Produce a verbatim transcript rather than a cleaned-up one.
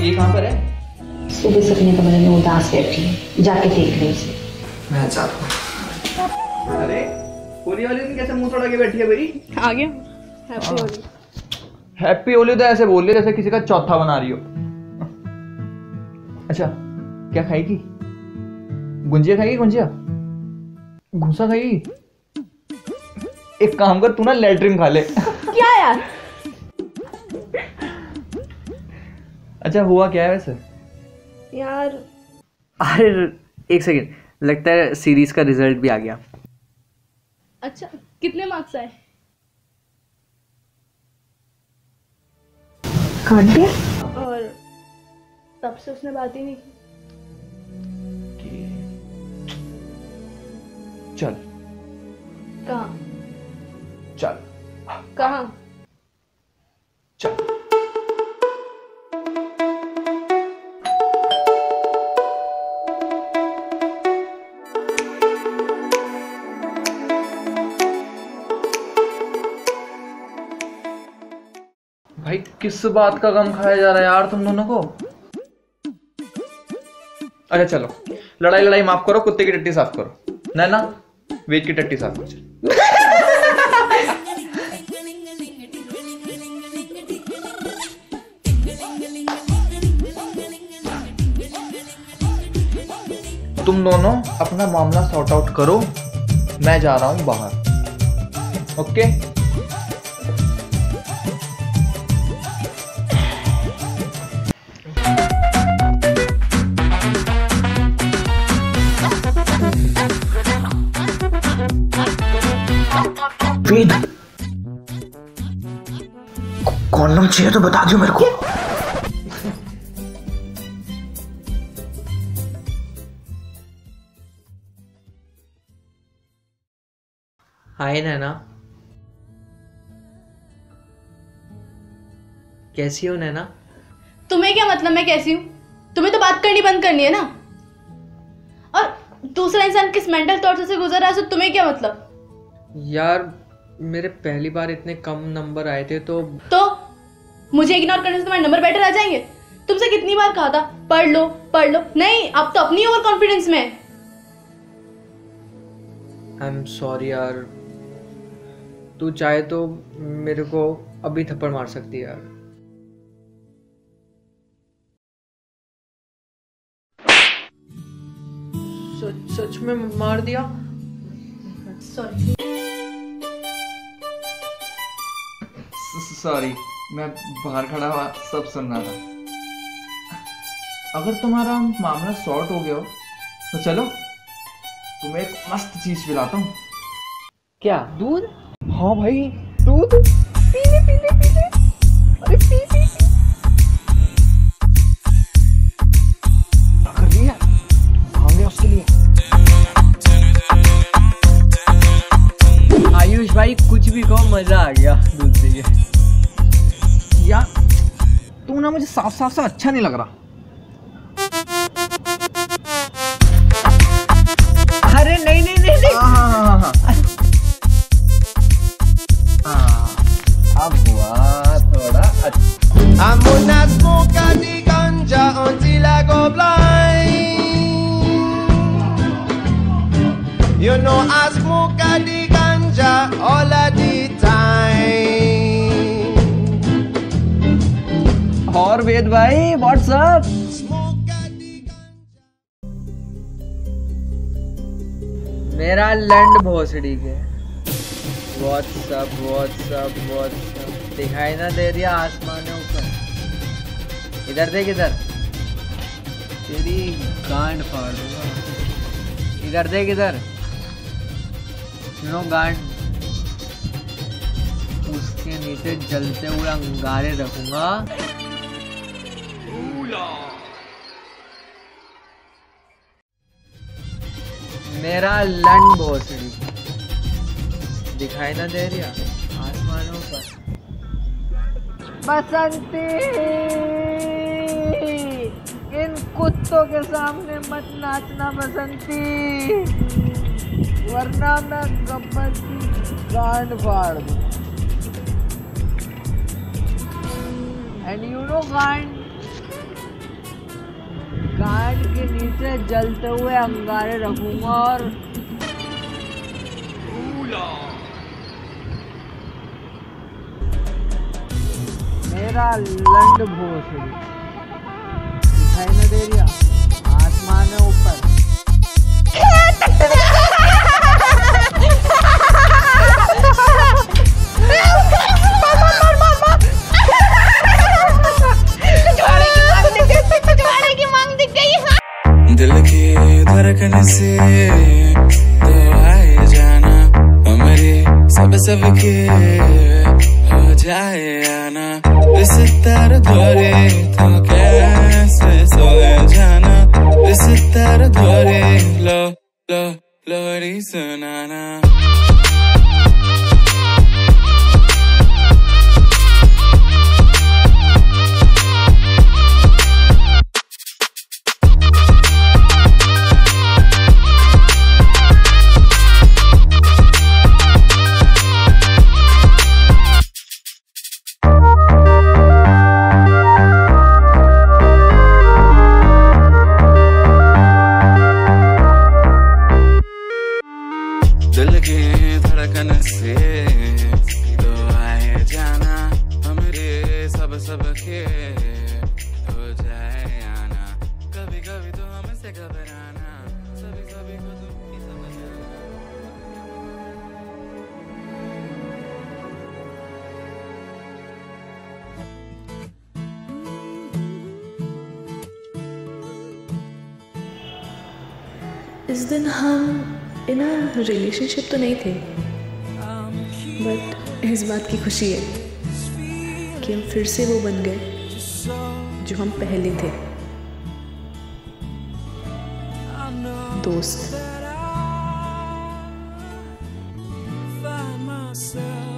ये कहाँ पर है? सुबह से अपने कमरे में उदास बैठी है, जाके देख ले उसे। मैं जाता हूँ। अरे होली वाले दिन कैसे मुंह तोड़ा के बैठी है भाई? आ गया। हैप्पी होली। हैप्पी होली तो ऐसे बोल रही जैसे किसी का चौथा बना रही हो। अच्छा क्या खाएगी? गुंजिया खाएगी? गुंजिया घूसा खाएगी? एक काम कर, तू ना लेटरिन खा ले। क्या यार? अच्छा हुआ क्या है वैसे यार? अरे एक सेकेंड, लगता है सीरीज का रिजल्ट भी आ गया। अच्छा कितने मार्क्स आए? काट दिया। और तब से उसने बात ही नहीं की। चल। कहाँ? चल। कहाँ? चल। भाई किस बात का गम खाया जा रहा है यार तुम दोनों को? अच्छा चलो, लड़ाई लड़ाई माफ करो, कुत्ते की टट्टी साफ करो। नैना वेद की टट्टी साफ करो। तुम दोनों अपना मामला सॉर्ट आउट करो, मैं जा रहा हूं बाहर। ओके? वेद, कॉन्डम चाहिए तो बता दियो मेरे को। हाय नैना, कैसी हो नैना? तुम्हें क्या मतलब मैं कैसी हूँ? तुम्हें तो बात करनी बंद करनी है ना। और दूसरा इंसान किस मेंटल टॉर्चर से गुजर रहा है, तो तुम्हें क्या मतलब? यार मेरे पहली बार इतने कम नंबर आए थे तो तो मुझे इग्नोर करने से तुम्हारे नंबर बेटर आ जाएंगे? तुमसे कितनी बार कहा था पढ़ लो पढ़ लो, नहीं अब तो अपनी ओवर कॉन्फिडेंस में। आई एम सॉरी यार, तू चाहे तो मेरे को अभी थप्पड़ मार सकती है यार। सच सच में मार दिया? सॉरी सॉरी, मैं बाहर खड़ा हुआ सब सुन रहा था। अगर तुम्हारा मामला सॉर्ट हो गया हो तो चलो तुम्हें एक मस्त चीज पिलाता हूँ। क्या? दूध? हाँ भाई दूध। पीले पीले पीले, अरे पी पी पी। कर लिया, कहाँ गया उसके लिए? आयुष भाई कुछ भी कहो, मजा आ गया दूध से। यार तू ना मुझे साफ साफ सा अच्छा नहीं लग रहा। अरे नहीं नहीं नहीं नहीं। हाँ हाँ हाँ हाँ, अब हुआ थोड़ा अच्छा। I'm gonna smoke the ganja until I go blind. You know I smoke the ganja all of the time. और वेद भाई व्हाट्सअप? मेरा लंड भोसड़ी के व्हाट्सअप व्हाट्सअप व्हाट्सअप दिखाई ना दे रही आसमान में ऊपर। इधर देख, इधर तेरी गांड फाड़ दूंगा। इधर देख, इधर सुनो गांड, उसके नीचे जलते हुए अंगारे रखूंगा। मेरा लंड भोसड़ी दिखाई ना दे रही आसमानों पर। बसंती, इन कुत्तों के सामने मत नाचना बसंती, वरना मैं गब्बर की गांड फाड़ दूं। एंड यू नो गांड, गार्ड के नीचे जलते हुए अंगारे रखूंगा और मेरा लंड भोसड़ी दिखाई न दे रहा, आसमान है ऊपर। दिल की धड़कन से तो आए जाना, हमारे सब सब के हो जाए आना। इस तरह दौरे तो कैसे सोए जाना, इस तरह दौरे लो लो लोरी सुनाना। दिल की धड़कन से तो आए जाना, हमरे सब सब के हो जाए आना। कभी कभी तो हमसे घबराना, सभी सभी को तुम ही समझना। इस दिन हम इन अ रिलेशनशिप तो नहीं थे, बट इस बात की खुशी है कि हम फिर से वो बन गए जो हम पहले थे, दोस्त।